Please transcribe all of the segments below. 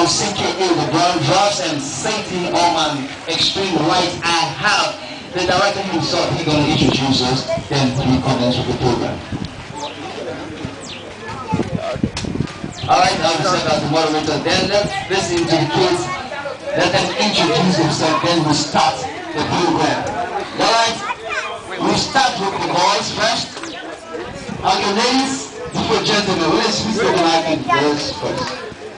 CKA, the ground drops, and Satan on my extreme right, I have the director himself. He's going to introduce us, then we commence with the program. Alright, I'll be set as the moderator. Then let's listen to the kids. Let them introduce themselves, then we start the program. Alright, we start with the boys first. Okay, ladies, before gentlemen, let's speak to the like girls first.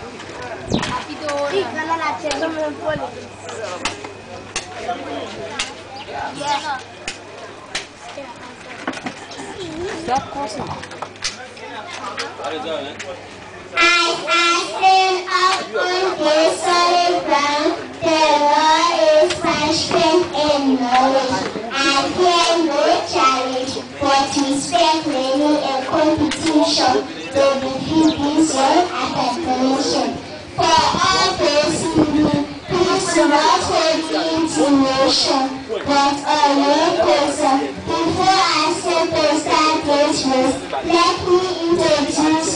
I stand up on the solid ground. The Lord is my strength and knowledge. I fear no challenge, but respect many in competition. To defeat this one acclamation. For all those who need, please do not hold intimation, but a little closer. Before I step and start this race, let me introduce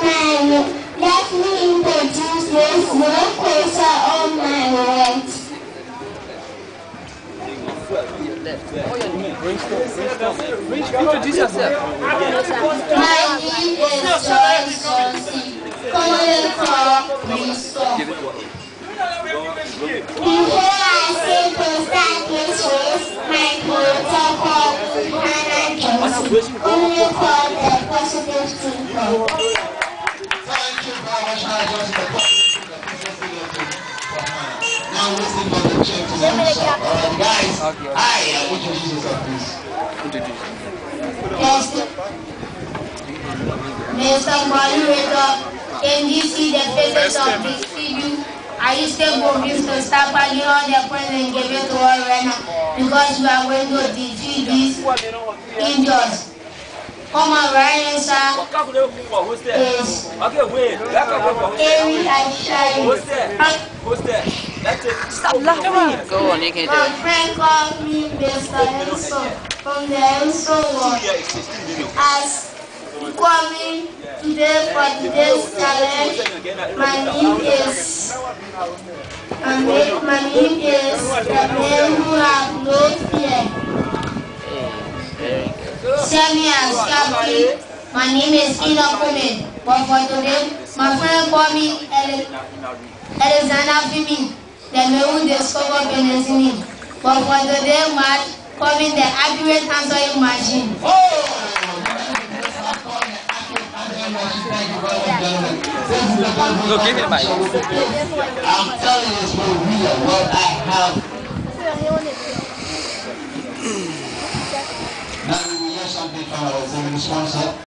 this one closer on my right. Introduce yourself. My name is Joy Sonsi, calling from Bristol. Before I say to start this race, my protocol Hannah Johnson, only for the positive thinker. Thank you very much, Hannah Johnson, the positive thinker. Now listen for the gentleman himself. Alright, guys. Hi, introduce yourself, please. Mr. Moderator, can you see the faces of this video? I used to go to start packing all the points and give it to all right now because we are going to defeat these Indians. Come on, right answer is Amy Ashai. Stop laughing. Go on, you can do My it. friend called me Mr. Enso from the Enso World. As coming today for today's challenge, my name is the man who have no fear. Semi as captain. My name is Inokume. But for today, my friend called me Alexander Fimi, the man who discovered penicillin. But for today, match, calling the accurate answering machine. Go give it back. I'm telling you, it's for real. What I have. Now we will hear something from our executive sponsor.